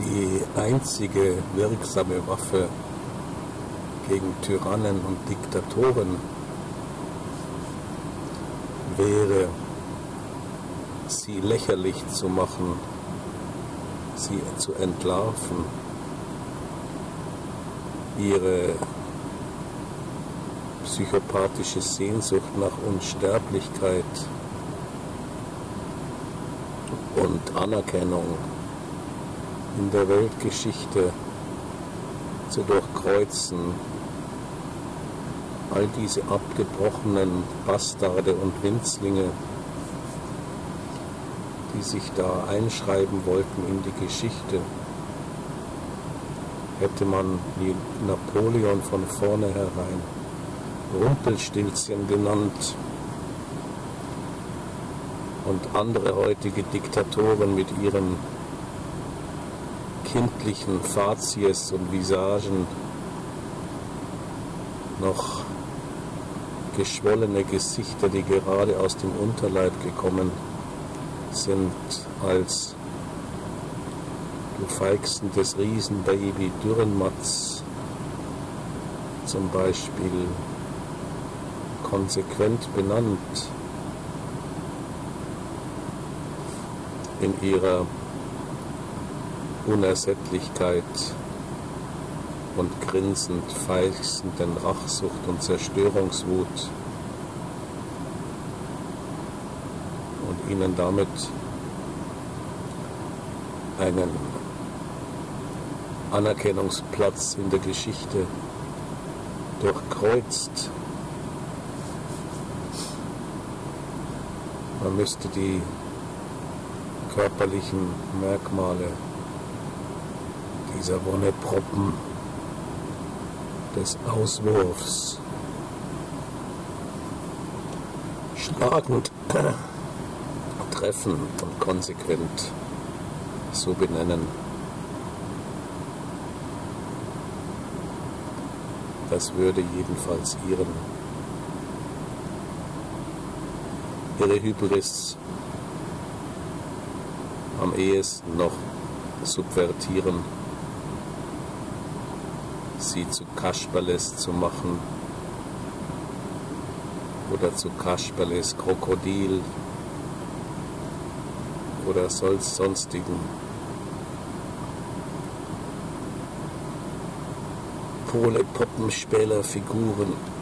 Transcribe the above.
Die einzige wirksame Waffe gegen Tyrannen und Diktatoren wäre, sie lächerlich zu machen, sie zu entlarven, ihre psychopathische Sehnsucht nach Unsterblichkeit und Anerkennung in der Weltgeschichte zu durchkreuzen. All diese abgebrochenen Bastarde und Winzlinge, die sich da einschreiben wollten in die Geschichte, hätte man wie Napoleon von vornherein Rumpelstilzchen genannt und andere heutige Diktatoren mit ihren kindlichen Fazies und Visagen noch geschwollene Gesichter, die gerade aus dem Unterleib gekommen sind, als du Feigsten des Riesenbaby Dürrenmatz zum Beispiel konsequent benannt in ihrer Unersättlichkeit und grinsend feißenden Rachsucht und Zerstörungswut und ihnen damit einen Anerkennungsplatz in der Geschichte durchkreuzt. Man müsste die körperlichen Merkmale dieser Wonneproppen des Auswurfs schlagend, treffend und konsequent so benennen. Das würde jedenfalls ihre Hybris am ehesten noch subvertieren, sie zu Kasperles zu machen oder zu Kasperles Krokodil oder sonstigen Pole-Poppenspieler-Figuren.